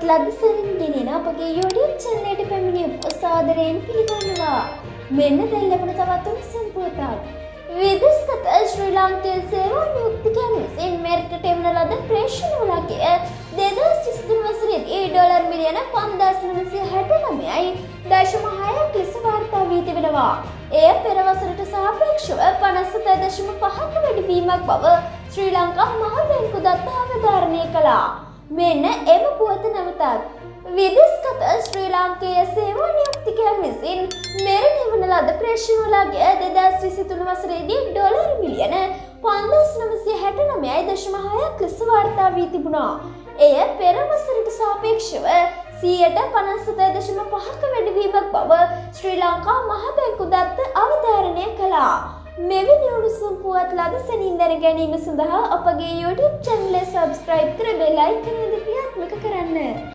ලද්දසරින් ගෙනෙන අපගේ YouTube channel එකට පැමිණිය සාදරයෙන් පිළිගන්නවා. මෙන්න දැන් ලැබෙන තවත් උණුසුම් පුවතක්. විදේශගත ශ්‍රී ලාංකේය සේවා නියුක්තිකයන් විසින් මෙරටට එවන ලද ප්‍රේක්ෂණවලගේ 2023 වසරේදී ඩොලර් මිලියන 5,969.6ක් ලෙස වාර්තා වී තිබෙනවා. එය පෙර වසරට සාපේක්ෂව 57.5ක වැඩිවීමක් බව ශ්‍රී ලංකා මහ බැංකුව දත්ත අවධාරණය කළා. මෙන්න එම පුවත නැවතත් විදේශගත ශ්‍රී ලාංකේය සේවා නියුක්තිකයන් විසින් මෙරට එවන ලද ප්‍රේක්ෂණවලගේ 2023 වසරේදී ඩොලර් මිලියන 5,969.6ක් ලෙස වාර්තා වී තිබුණා. එය පෙර වසරට සාපේක්ෂව 57.5ක වැඩිවීමක් බව ශ්‍රී ලංකා මහ බැංකුව දත්ත අවධාරණය කළා. මෙවැනි උණුසුම් පුවත් ලදසනින් දැන ගැනීම සඳහා අපගේ YouTube channel එක subscribe කර bell icon එක ක්‍රියාත්මක කරන්න.